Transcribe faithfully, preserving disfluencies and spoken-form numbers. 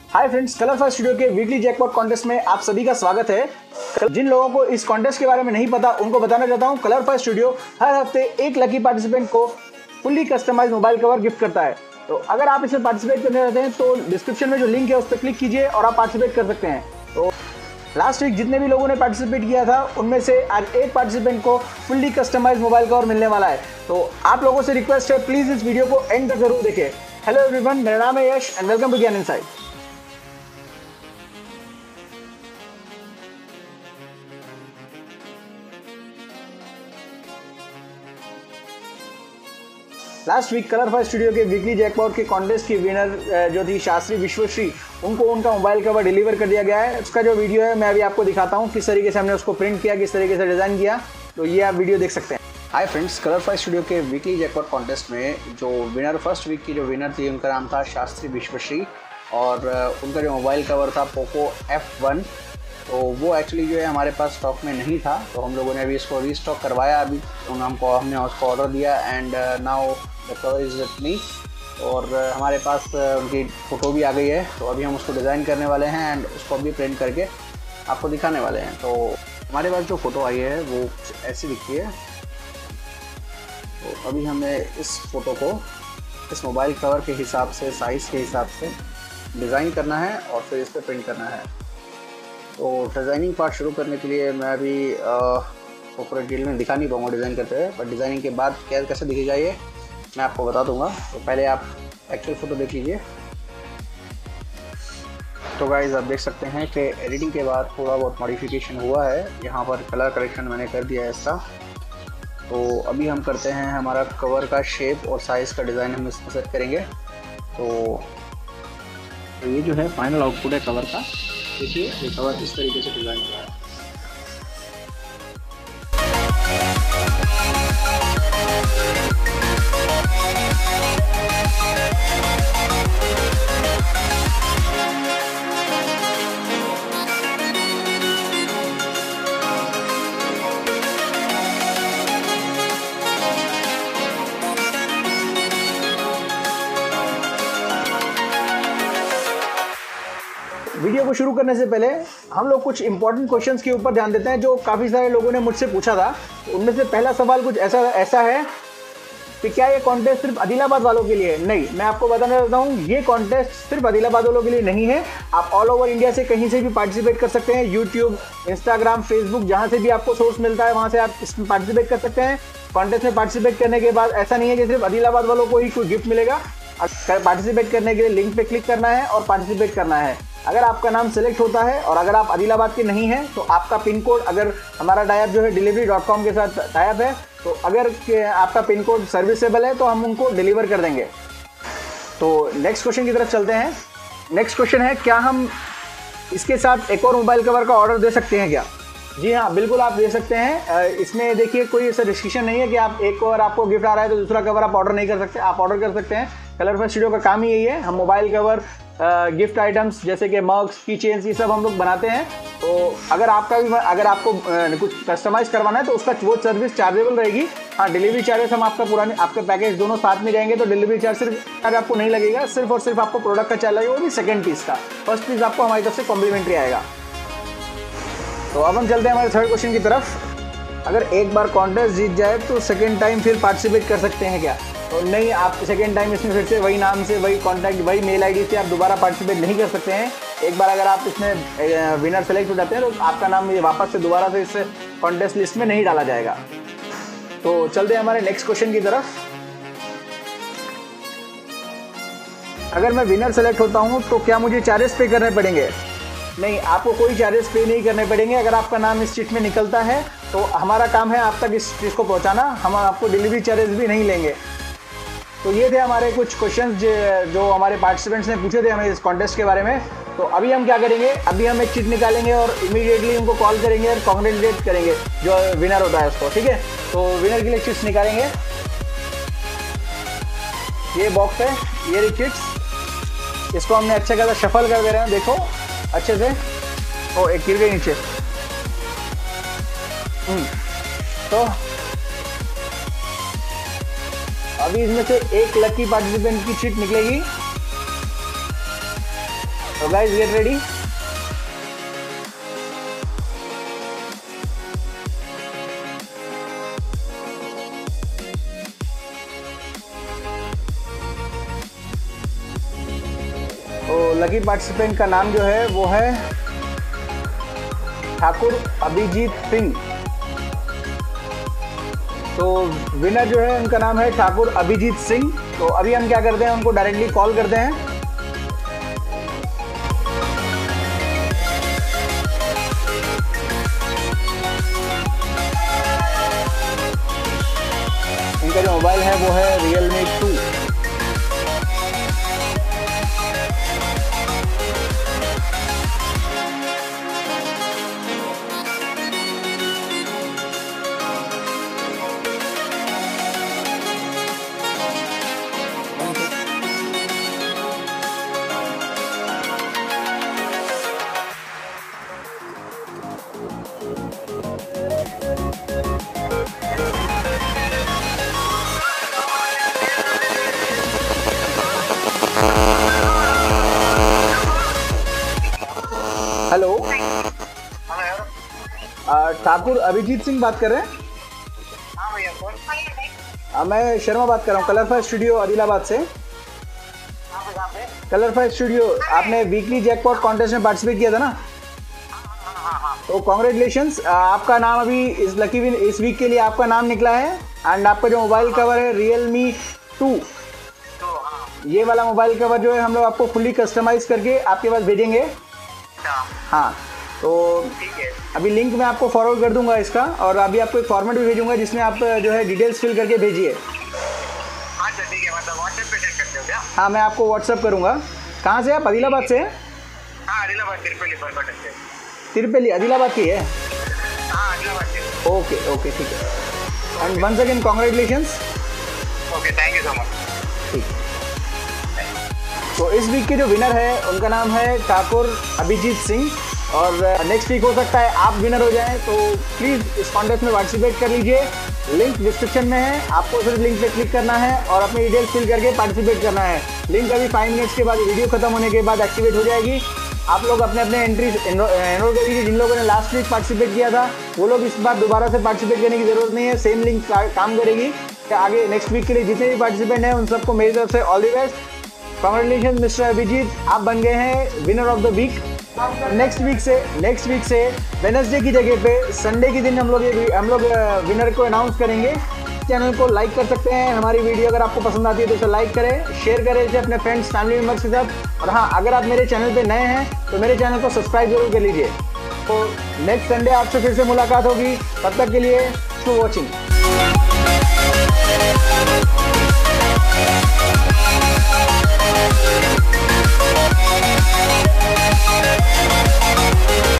हाय friends, Colorfy Studio के weekly jackpot contest में आप सभी का स्वागत है। जिन लोगों को इस कॉन्टेस्ट के बारे में नहीं पता उनको बताना चाहता हूं, कलर फाइव स्टूडियो हर हफ्ते एक लकी पार्टिसिपेंट को fully customise mobile cover gift करता है। तो अगर आप इसमें पार्टिसिपेट करना चाहते हैं तो डिस्क्रिप्शन में जो लिंक है उस पर क्लिक कीजिए और आप पार्टिसिपेट कर सकते हैं। तो लास्ट वीक जितने भी लोगों ने पार्टिसिपेट किया था उनमें से आज एक पार्टिसिपेंट को फुल्ली कस्टमाइज मोबाइल कवर मिलने वाला है। तो आप लोगों से रिक्वेस्ट है, प्लीज इस वीडियो को एंड तक जरूर देखें। हेलो एवरीवन, मेरा नाम है Yash and welcome to Gyan Insight. Last week Colorfy Studio के वीकली जैकपॉट के कॉन्टेस्ट की विनर जो थी शास्त्री विश्वश्री, उनको उनका मोबाइल कवर डिलीवर कर दिया गया है। उसका जो वीडियो है मैं अभी आपको दिखाता हूँ किस तरीके से हमने उसको प्रिंट किया, किस तरीके से डिज़ाइन किया। तो ये आप वीडियो देख सकते हैं। Hi friends, Colorfy Studio के वीकली जैकपॉट कॉन्टेस्ट में जो विनर फर्स्ट वीक की जो विनर थी उनका नाम था शास्त्री विश्वश्री और उनका जो मोबाइल कवर था पोको एफ वन। तो वो एक्चुअली जो है हमारे पास स्टॉक में नहीं था, तो हम लोगों ने अभी इसको रीस्टॉक करवाया। अभी हमको हमने उसको ऑर्डर दिया and now the cover is with me और हमारे पास उनकी फ़ोटो भी आ गई है। तो अभी हम उसको डिज़ाइन करने वाले हैं एंड उसको अभी प्रिंट करके आपको दिखाने वाले हैं। तो हमारे पास जो फ़ोटो आई है वो कुछ ऐसी दिखती है। तो अभी हमें इस फ़ोटो को इस मोबाइल कवर के हिसाब से, साइज़ के हिसाब से डिज़ाइन करना है और फिर इस पर प्रिंट करना है। तो डिज़ाइनिंग पार्ट शुरू करने के लिए मैं अभी पूरे डिटेल में दिखा नहीं पाऊँगा डिज़ाइन करते हुए, बट डिज़ाइनिंग के बाद क्या कैसे दिखेगा ये मैं आपको बता दूंगा। तो पहले आप एक्चुअल फ़ोटो देख लीजिए। तो गाइस आप देख सकते हैं कि एडिटिंग के बाद थोड़ा बहुत मॉडिफिकेशन हुआ है। यहाँ पर कलर करेक्शन मैंने कर दिया है इसका। तो अभी हम करते हैं हमारा कवर का शेप और साइज़ का डिज़ाइन हम इसमें सेट करेंगे। तो, तो ये जो है फाइनल आउटपुट है कवर का। देखिए ये कवर इस तरीके से डिज़ाइन हुआ है। वीडियो को शुरू करने से पहले हम लोग कुछ इंपॉर्टेंट क्वेश्चंस के ऊपर ध्यान देते हैं जो काफ़ी सारे लोगों ने मुझसे पूछा था। उनमें से पहला सवाल कुछ ऐसा ऐसा है कि क्या ये कॉन्टेस्ट सिर्फ आदिलाबाद वालों के लिए है? नहीं, मैं आपको बताना चाहता हूँ ये कॉन्टेस्ट सिर्फ आदिलाबाद वालों के लिए नहीं है। आप ऑल ओवर इंडिया से कहीं से भी पार्टिसिपेट कर सकते हैं। यूट्यूब, इंस्टाग्राम, फेसबुक, जहाँ से भी आपको सोर्स मिलता है वहाँ से आप इसमें पार्टिसिपेट कर सकते हैं। कॉन्टेस्ट में पार्टिसिपेट करने के बाद ऐसा नहीं है कि सिर्फ आदिलाबाद वालों को ही कोई गिफ्ट मिलेगा। पार्टिसिपेट करने के लिए लिंक पे क्लिक करना है और पार्टिसिपेट करना है। अगर आपका नाम सेलेक्ट होता है और अगर आप आदिलाबाद के नहीं हैं तो आपका पिन कोड, अगर हमारा टाइप जो है डिलीवरी डॉट कॉम के साथ टाइप है, तो अगर आपका पिन कोड सर्विसेबल है तो हम उनको डिलीवर कर देंगे। तो नेक्स्ट क्वेश्चन की तरफ चलते हैं। नेक्स्ट क्वेश्चन है, क्या हम इसके साथ एक और मोबाइल कवर का ऑर्डर दे सकते हैं क्या? जी हाँ, बिल्कुल आप दे सकते हैं। इसमें देखिए कोई ऐसा रिस्ट्रिक्शन नहीं है कि आप एक और आपको गिफ्ट आ रहा है तो दूसरा कवर आप ऑर्डर नहीं कर सकते। आप ऑर्डर कर सकते हैं। कलर फाइव स्टूडियो का काम ही यही है, हम मोबाइल कवर, गिफ्ट आइटम्स जैसे कि मग्स, की चेन्स, ये सब हम लोग बनाते हैं। तो अगर आपका भी अगर आपको कुछ कस्टमाइज़ करवाना है तो उसका वो सर्विस चार्जेबल रहेगी। हाँ, डिलीवरी चार्जेस हम आपका पुराने आपके पैकेज दोनों साथ में जाएंगे तो डिलीवरी चार्ज सिर्फ चार्ज आपको नहीं लगेगा, सिर्फ और सिर्फ आपको प्रोडक्ट का चार्ज लगेगा, वो भी सेकेंड पीस का। फर्स्ट पीस आपको हमारी तरफ से कॉम्प्लीमेंट्री आएगा। तो अब हम चलते हैं हमारे थर्ड क्वेश्चन की तरफ। अगर एक बार कॉन्टेस्ट जीत जाए तो सेकेंड टाइम फिर पार्टिसिपेट कर सकते हैं क्या? तो नहीं, आप सेकेंड टाइम इसमें फिर से वही नाम से, वही कॉन्टैक्ट, वही मेल आईडी से आप दोबारा पार्टिसिपेट नहीं कर सकते हैं। एक बार अगर आप इसमें विनर सेलेक्ट हो जाते हैं तो आपका नाम ये वापस से दोबारा से इस कॉन्टेस्ट लिस्ट में नहीं डाला जाएगा। तो चलते हैं हमारे नेक्स्ट क्वेश्चन की तरफ। अगर मैं विनर सेलेक्ट होता हूँ तो क्या मुझे चार्जेस पे करने पड़ेंगे? नहीं, आपको कोई चार्जेस पे नहीं करने पड़ेंगे। अगर आपका नाम इस चिट में निकलता है तो हमारा काम है आप तक इस चीज़ को पहुँचाना, हम आपको डिलीवरी चार्जेस भी नहीं लेंगे। तो ये थे हमारे कुछ क्वेश्चंस जो हमारे पार्टिसिपेंट्स ने पूछे थे हमें इस कॉन्टेस्ट के बारे में। तो अभी हम क्या करेंगे, अभी हम एक चिट निकालेंगे और इमीडिएटली उनको कॉल करेंगे और कॉन्ग्रेचुलेट करेंगे जो विनर होता है उसको। ठीक है, तो विनर के लिए चिट्स निकालेंगे। ये बॉक्स है, ये रही चिट्स। इसको हमने अच्छे खासा शफल कर दे रहे हैं, देखो अच्छे से। ओ, एक गिर गई नीचे। तो अभी इसमें से एक लकी पार्टिसिपेंट की चिट निकलेगी। So guys, get ready. तो लकी पार्टिसिपेंट का नाम जो है वो है ठाकुर अभिजीत सिंह। तो विनर जो है उनका नाम है ठाकुर अभिजीत सिंह। तो अभी हम क्या करते हैं, उनको डायरेक्टली कॉल करते हैं। इनका जो मोबाइल है वो है Realme two. Hello, Thakur Abhijeet Singh बात कर रहे हैं? हाँ भैया, कौन? मैं शर्मा बात कर रहा हूँ, कलरफाई स्टूडियो आदिलाबाद से। कलरफाई स्टूडियो, आपने वीकली जैकपॉट कॉन्टेस्ट में पार्टिसिपेट किया था ना? तो कॉन्ग्रेचुलेशंस, आपका नाम अभी इस लकी विन इस वीक के लिए आपका नाम निकला है। एंड आपका जो मोबाइल कवर है रियलमी टू, ये वाला मोबाइल कवर जो है हम लोग आपको फुली कस्टमाइज करके आपके पास भेजेंगे। हाँ, तो ठीक है, अभी लिंक मैं आपको फॉरवर्ड कर दूंगा इसका, और अभी आपको एक फॉर्मेट भी भेजूंगा जिसमें आप जो है डिटेल्स फिल करके भेजिए। हाँ सर, ठीक है, मतलब व्हाट्सएप पे सेंड करते हो क्या? हाँ, मैं आपको व्हाट्सअप करूंगा। कहाँ से आप? आदिलाबाद से? हाँ, आदिलाबाद तिरपली बरबटन से। तिरपली आदिलाबाद की है? हाँ, आदिलाबाद से। ओके ओके, ठीक है। And once again congratulations. Okay, thank you so much. ठीक है। तो इस वीक के जो विनर है उनका नाम है ठाकुर अभिजीत सिंह, और नेक्स्ट वीक हो सकता है आप विनर हो जाएं। तो प्लीज़ इस कॉन्टेस्ट में पार्टिसिपेट कर लीजिए। लिंक डिस्क्रिप्शन में है, आपको सिर्फ लिंक पे क्लिक करना है और अपनी डिटेल्स फिल करके पार्टिसिपेट करना है। लिंक अभी फाइव मिनट्स के बाद, वीडियो खत्म होने के बाद एक्टिवेट हो जाएगी। आप लोग अपने अपने एंट्री एनरोल कर लीजिए। जिन लोगों ने लास्ट वीक पार्टिसिपेट किया था वो लोग इस बार दोबारा से पार्टिसिपेट करने की ज़रूरत नहीं है, सेम लिंक काम करेगी। आगे नेक्स्ट वीक के लिए जितने भी पार्टिसिपेंट हैं उन सबको मेरी तरफ से all the best. Congratulation mister Abhijeet, आप बन गए हैं winner of the week. Next week से नेक्स्ट वीक से वेडनेसडे की जगह पे संडे के दिन हम लोग ये हम लोग विनर को अनाउंस करेंगे। चैनल को लाइक कर सकते हैं। हमारी वीडियो अगर आपको पसंद आती है तो इसे लाइक करें, शेयर करें इसे अपने फ्रेंड्स फैमिली मेम्बर्स के साथ। और हाँ, अगर आप मेरे चैनल पे नए हैं तो मेरे चैनल को सब्सक्राइब जरूर कर लीजिए। तो नेक्स्ट संडे आपसे फिर से मुलाकात होगी, तब तक के लिए शुभ वॉचिंग।